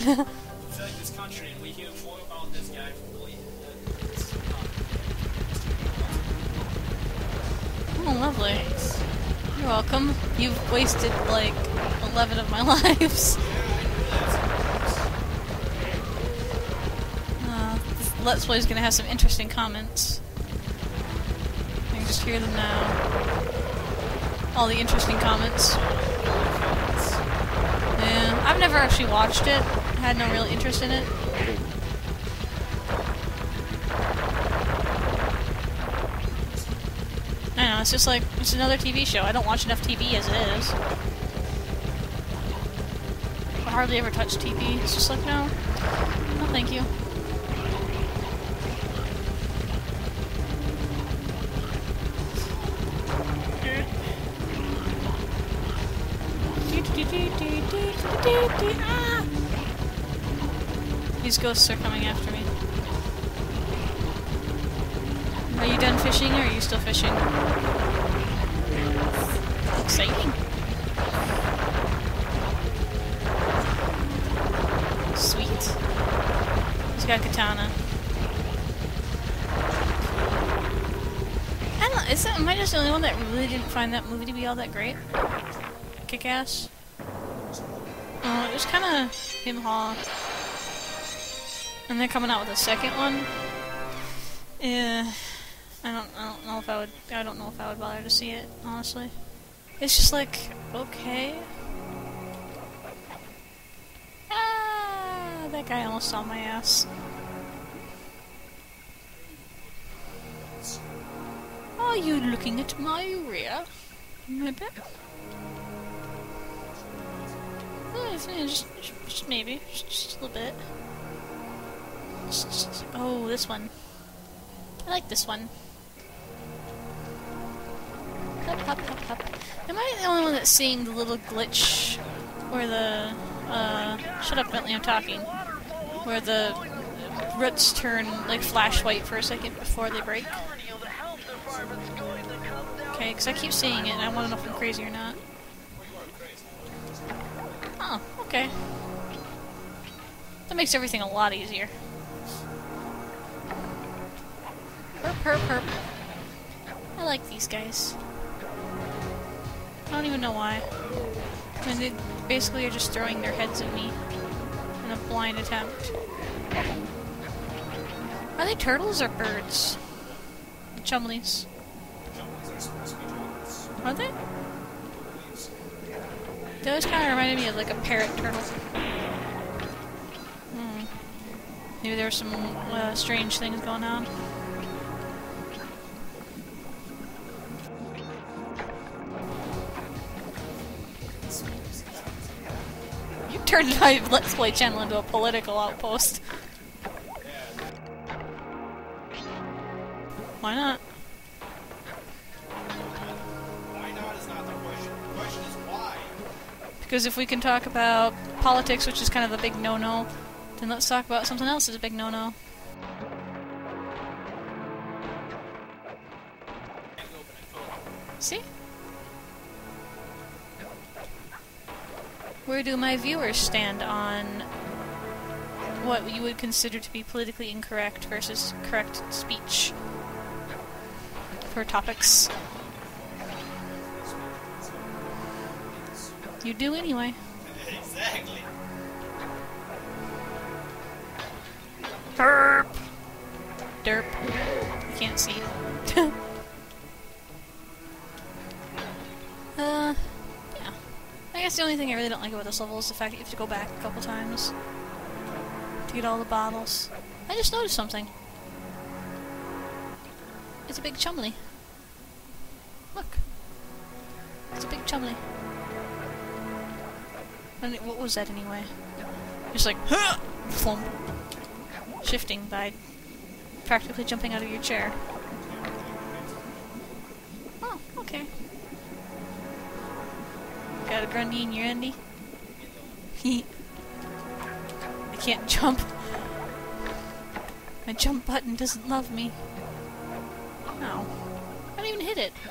It's like this country, and we hear more about this guy from Glee. Oh, lovely. You're welcome. You've wasted, like, 11 of my lives. This Let's Play is gonna have some interesting comments. I can just hear them now. All the interesting comments. Yeah, I've never actually watched it. I had no real interest in it. I don't know, it's just like, it's another TV show. I don't watch enough TV as it is. I hardly ever touch TV. It's just like, no. No, thank you. Ah! These ghosts are coming after me. Are you done fishing, or are you still fishing? Exciting. Sweet. He's got a katana. I don't know, am I just the only one that really didn't find that movie to be all that great? Kick-ass? Oh, it was kinda him-haw. And they're coming out with a second one. Yeah. I don't know if I would bother to see it, honestly. It's just like, okay. Ah, that guy almost saw my ass. Are you looking at my rear? Maybe? Just maybe. Just a little bit. Oh, this one. I like this one. Hop, hop, hop, hop. Am I the only one that's seeing the little glitch where the, shut up, Bentley, I'm talking. Where the roots turn, like, flash white for a second before they break? Okay, because I keep seeing it and I want to know if I'm crazy or not. Oh, okay. That makes everything a lot easier. Herp, herp, herp. I like these guys. I don't even know why. I mean, they basically are just throwing their heads at me in a blind attempt. Are they turtles or birds? Chumleys. Are they? They always kind of reminded me of like a parrot turtle. Maybe there were some strange things going on. You turned my Let's Play channel into a political outpost. Why not? Why not is not the question. The question is why. Because if we can talk about politics, which is kind of the big no-no, then let's talk about something else that's a big no-no. See? Where do my viewers stand on what you would consider to be politically incorrect versus correct speech for topics? You do anyway. Exactly. Derp! Derp. You can't see it. Yeah. I guess the only thing I really don't like about this level is the fact that you have to go back a couple times to get all the bottles. I just noticed something. It's a big chumley. Look. It's a big chumley. And what was that anyway? Just like, huh! Flump. Shifting by practically jumping out of your chair. Oh, okay. Got a Grundy in your Andy? I can't jump. My jump button doesn't love me. No. I didn't even hit it.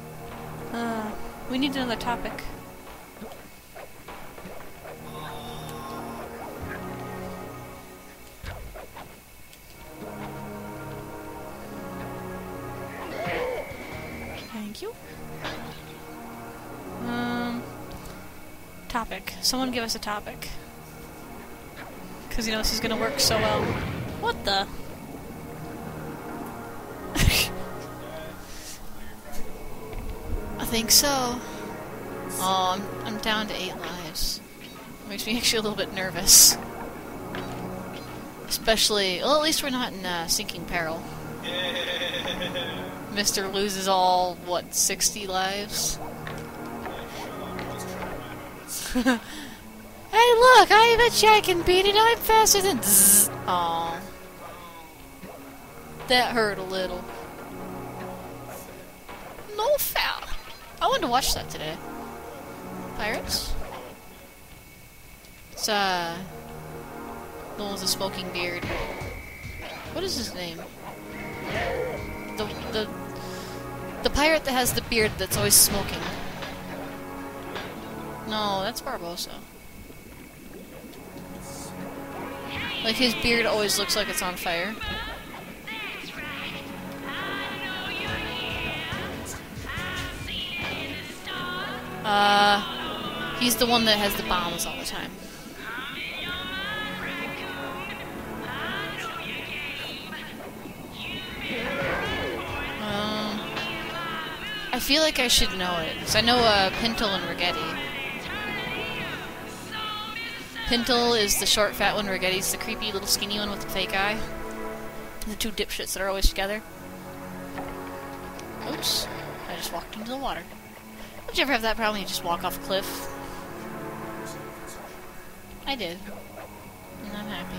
We need another topic. Thank you. Topic. Someone give us a topic. Because he knows he's gonna work so well. What the? I think so. Oh, I'm down to 8 lives. Makes me actually a little bit nervous. Especially, well, at least we're not in sinking peril. Mr. loses all, what, 60 lives? Hey, look! I bet you I can beat it. I'm faster than. Aww. That hurt a little. No foul. I wanted to watch that today. Pirates? It's, the one with the smoking beard. What is his name? The pirate that has the beard that's always smoking. No, that's Barbossa. Like, his beard always looks like it's on fire. He's the one that has the bombs all the time. I feel like I should know it, because I know, Pintle and Rigetti. Pintle is the short, fat one, Rigetti's the creepy, little, skinny one with the fake eye. The two dipshits that are always together. Oops. I just walked into the water. Don't you ever have that problem? You just walk off a cliff? I did. And I'm happy.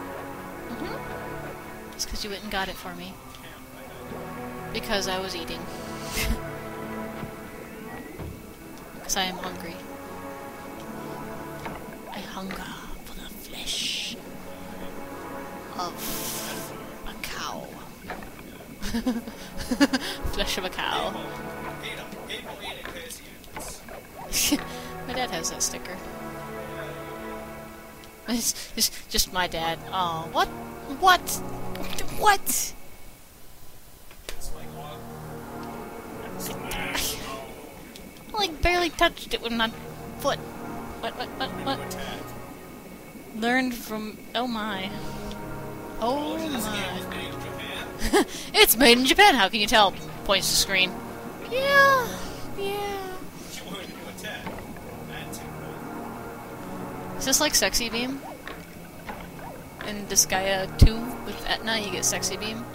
It's because you went and got it for me. Because I was eating. Because I am hungry. I hunger for the flesh of a cow. Flesh of a cow. My dad has that sticker. It's just my dad. Oh, what? What? What? I like barely touched it with my foot. What? Learned from... Oh my. Oh my. It's made in Japan, how can you tell? Points to screen. Yeah. Is this like Sexy Beam? In Disgaea 2 with Etna, you get Sexy Beam.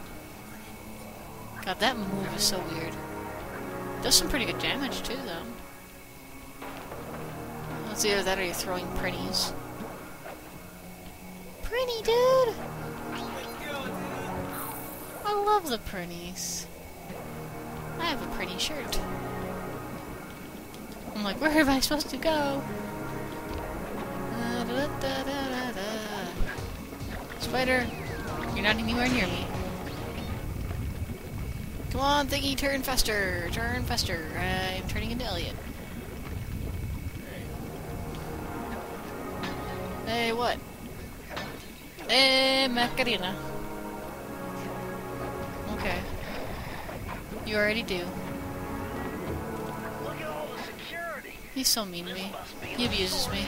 God, that move is so weird. Does some pretty good damage too, though. It's either that or you're throwing pretties. Pretty, dude! I love the pretties. I have a pretty shirt. I'm like, where am I supposed to go? Spider, you're not anywhere near me. Come on, thingy, turn faster! Turn faster! I'm turning into Elliot. Hey, what? Hey, Macarena. Okay. You already do. He's so mean to me. He abuses me.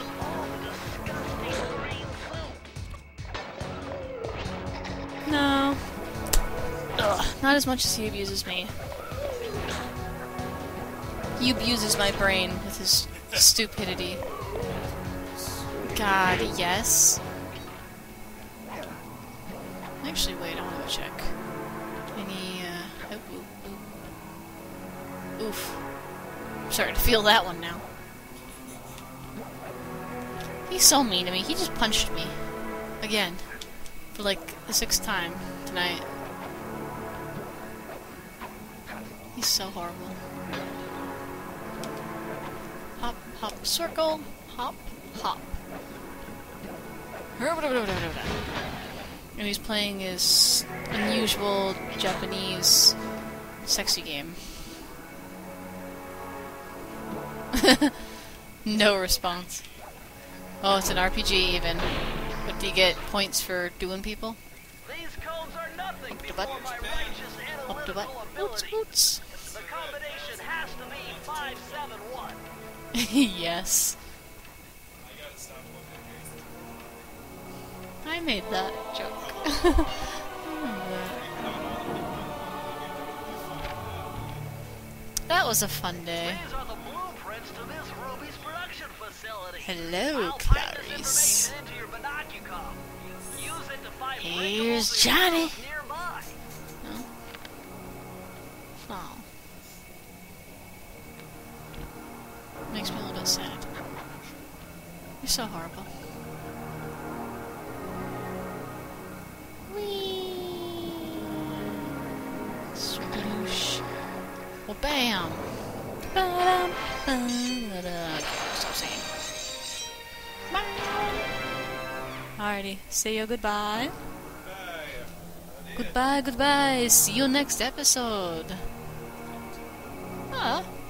No. Ugh, not as much as he abuses me. He abuses my brain with his stupidity. God, yes. Actually, wait, I want to go check. Any, oof. I'm starting to feel that one now. He's so mean to me. He just punched me. Again. For like the 6th time tonight. He's so horrible. Hop, hop, circle, hop, hop. And he's playing his unusual Japanese sexy game. No response. Oh, it's an RPG even. But do you get points for doing people? These codes are nothing Up the butt. before my righteous Up the butt. analytical Boots, ability. boots. The code combination has to be 571. Yes. I gotta stop looking at I made that joke. I remember that. That was a fun day. These are the blueprints to this Ruby's production facility. Hello, I'll type this Clarice. information into your binocular. Use it to find Here's rituals Johnny. and rituals nearby. No? Oh. Makes me a little bit sad. You're so horrible. Whee! Swoosh. Well, bam! Ba-dum, ba-da-da. Okay, stop singing. Bye! Alrighty, say your goodbye. Goodbye, goodbye. See you next episode. Ah.